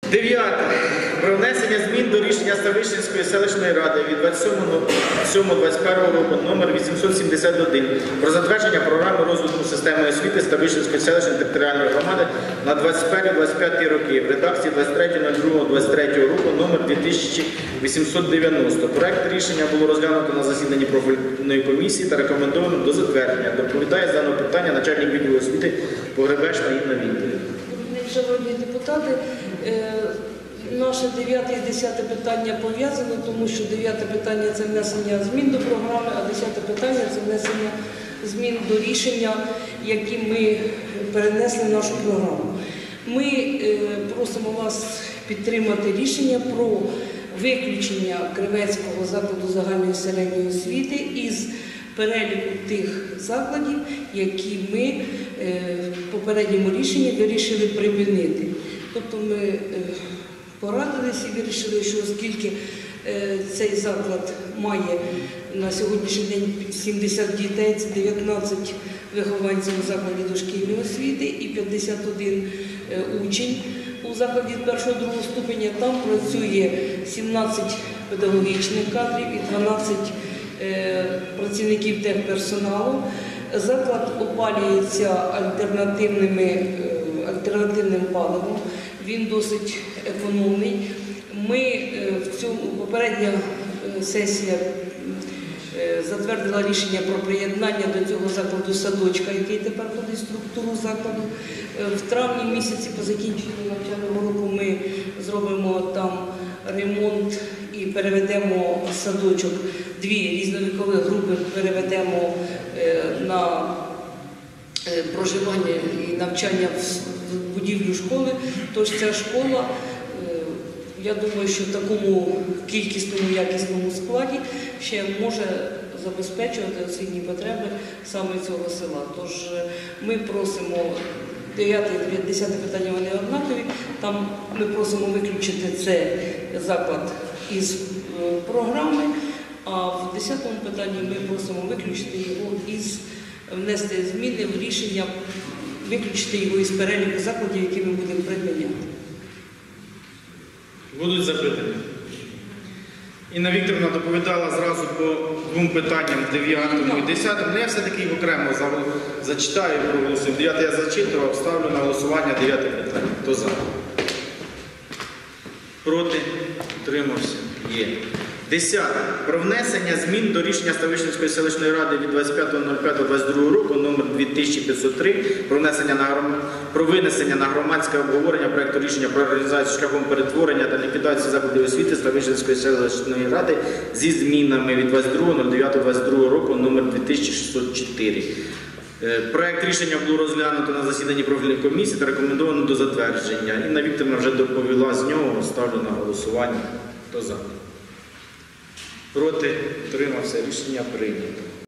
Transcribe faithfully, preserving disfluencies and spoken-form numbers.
Дев'яте. Про внесення змін до рішення Ставищенської селищної ради від двадцять сьомого двадцять першого року номер вісімсот сімдесят один про затвердження програми розвитку системи освіти Ставищенської селищної територіальної громади на двадцять перший двадцять п'ятий роки в редакції двадцять третього другого двадцять третього року номер дві тисячі вісімсот дев'яносто. Проект рішення було розглянуто на засіданні профільної комісії та рекомендовано до затвердження. Доповідає з даного питання начальник відділу освіти Погребешна Інна Вікторівна. Шановні депутати, наше дев'яте і десяте питання пов'язано, тому що дев'яте питання – це внесення змін до програми, а десяте питання – це внесення змін до рішення, які ми перенесли в нашу програму. Ми просимо вас підтримати рішення про виключення Кривецького закладу загальної середньої освіти із переліку тих закладів, які ми в попередньому рішенні вирішили припинити. Тобто ми порадилися і вирішили, що оскільки цей заклад має на сьогоднішній день сімдесят дітей, це дев'ятнадцять вихованців у закладі дошкільної освіти і п'ятдесят один учень у закладі першого-другого ступеня, там працює сімнадцять педагогічних кадрів і дванадцять працівників техперсоналу. Заклад опалюється альтернативними, альтернативним паливом, він досить економний. Ми в цьому, попередня сесія затвердила рішення про приєднання до цього закладу садочка, який тепер входить в структуру закладу. В травні місяці по закінченню навчального року ми зробимо там ремонт і переведемо садочок, дві різновікові групи переведемо на проживання і навчання в будівлю школи. Тож ця школа, я думаю, що в такому кількісному, якісному складі ще може забезпечувати освітні потреби саме цього села. Тож ми просимо, дев'яте і десяте питання вони однакові, там ми просимо виключити цей заклад із програми, а в десятому питанні ми просимо виключити його із, внести зміни в рішення, виключити його із переліку закладів, які ми будемо припиняти. Будуть запитання? Інна Вікторівна доповідала зразу по двом питанням, дев'ятому і десятому. Ну, я все-таки їх окремо зачитаю і проголосую. Дев'яте я зачитував, ставлю на голосування дев'яте питання. Хто за? Проти? Утримався? Є. Десяте. Про внесення змін до рішення Ставищенської селищної ради від двадцять п'ятого п'ятого двадцять другого року номер дві тисячі п'ятсот три про, внесення на, про винесення на громадське обговорення проєкту рішення про організацію шляхом перетворення та ліквідації закладів освіти Ставищенської селищної ради зі змінами від двадцять другого дев'ятого двадцять другого року номер дві тисячі шістсот чотири. Проєкт рішення було розглянуто на засіданні профільної комісії та рекомендовано до затвердження. Інна Вікторівна вже доповіла з нього, ставлю на голосування. Хто за? Проти? Утримався. Рішення прийнято.